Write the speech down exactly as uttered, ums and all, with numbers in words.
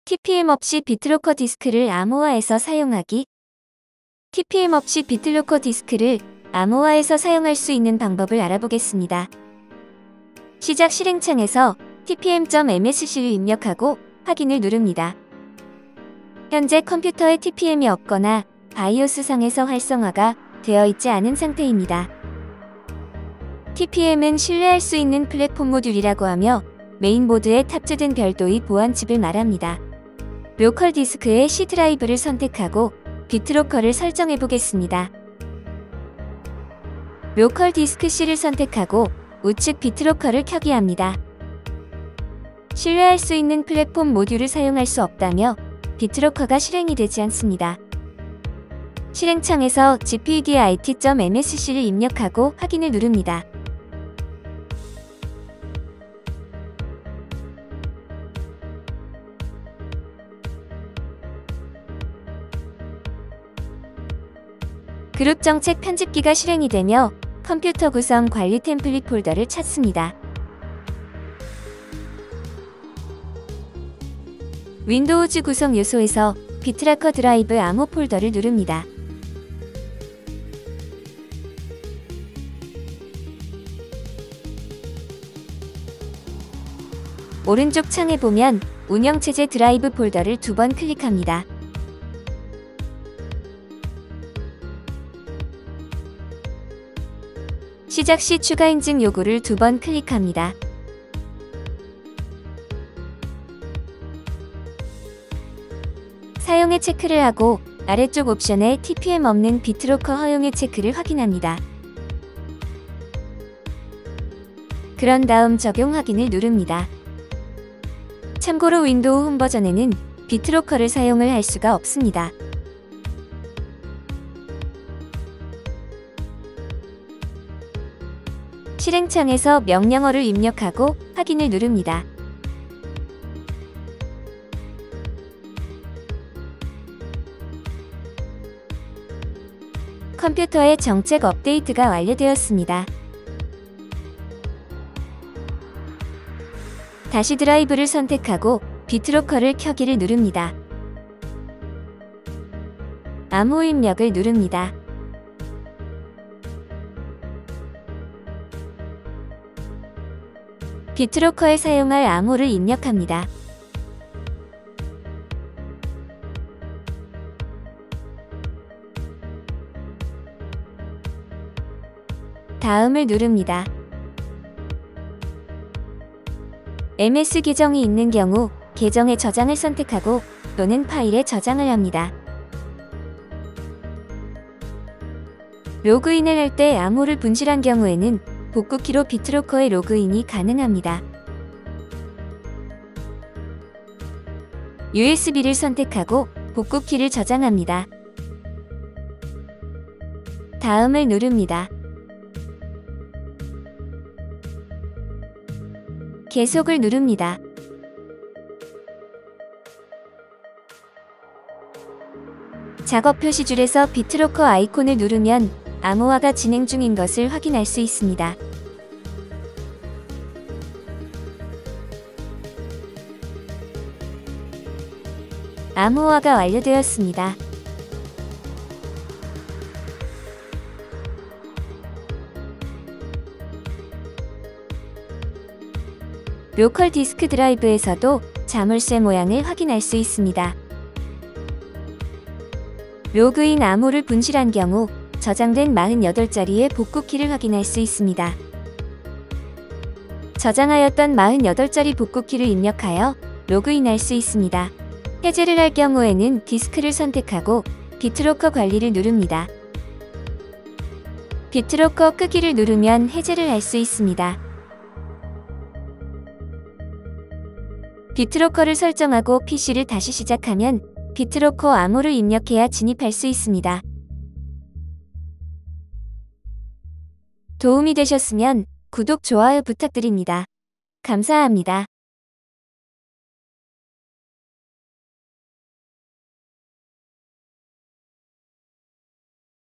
티피엠 없이 비트로커 디스크를 암호화해서 사용하기. 티피엠 없이 비트로커 디스크를 암호화해서 사용할 수 있는 방법을 알아보겠습니다. 시작 실행창에서 티피엠.엠에스씨를 입력하고 확인을 누릅니다. 현재 컴퓨터에 티피엠이 없거나 바이오스 상에서 활성화가 되어 있지 않은 상태입니다. 티피엠은 신뢰할 수 있는 플랫폼 모듈이라고 하며 메인보드에 탑재된 별도의 보안칩을 말합니다. 로컬 디스크의 C 드라이브를 선택하고 비트로커를 설정해 보겠습니다. 로컬 디스크 C를 선택하고 우측 비트로커를 켜기 합니다. 신뢰할 수 있는 플랫폼 모듈을 사용할 수 없다며 비트로커가 실행이 되지 않습니다. 실행창에서 지피유디아이티.엠에스씨를 입력하고 확인을 누릅니다. 그룹 정책 편집기가 실행이 되며 컴퓨터 구성 관리 템플릿 폴더를 찾습니다. 윈도우즈 구성 요소에서 비트라커 드라이브 암호 폴더를 누릅니다. 오른쪽 창에 보면 운영체제 드라이브 폴더를 두 번 클릭합니다. 시작 시 추가 인증 요구를 두 번 클릭합니다. 사용의 체크를 하고 아래쪽 옵션에 티피엠 없는 비트로커 허용의 체크를 확인합니다. 그런 다음 적용 확인을 누릅니다. 참고로 윈도우 홈 버전에는 비트로커를 사용을 할 수가 없습니다. 실행창에서 명령어를 입력하고 확인을 누릅니다. 컴퓨터의 정책 업데이트가 완료되었습니다. 다시 드라이브를 선택하고 비트로커를 켜기를 누릅니다. 암호 입력을 누릅니다. 비트로커에 사용할 암호를 입력합니다. 다음을 누릅니다. 엠에스 계정이 있는 경우 계정의 저장을 선택하고 또는 파일에 저장을 합니다. 로그인을 할 때 암호를 분실한 경우에는 복구키로 비트로커의 로그인이 가능합니다. 유에스비를 선택하고 복구키를 저장합니다. 다음을 누릅니다. 계속을 누릅니다. 작업 표시줄에서 비트로커 아이콘을 누르면 암호화가 진행 중인 것을 확인할 수 있습니다. 암호화가 완료되었습니다. 로컬 디스크 드라이브에서도 자물쇠 모양을 확인할 수 있습니다. 로그인 암호를 분실한 경우 저장된 사십팔 자리의 복구키를 확인할 수 있습니다. 저장하였던 사십팔 자리 복구키를 입력하여 로그인할 수 있습니다. 해제를 할 경우에는 디스크를 선택하고 비트로커 관리를 누릅니다. 비트로커 끄기를 누르면 해제를 할 수 있습니다. 비트로커를 설정하고 피씨를 다시 시작하면 비트로커 암호를 입력해야 진입할 수 있습니다. 도움이 되셨으면 구독, 좋아요 부탁드립니다. 감사합니다.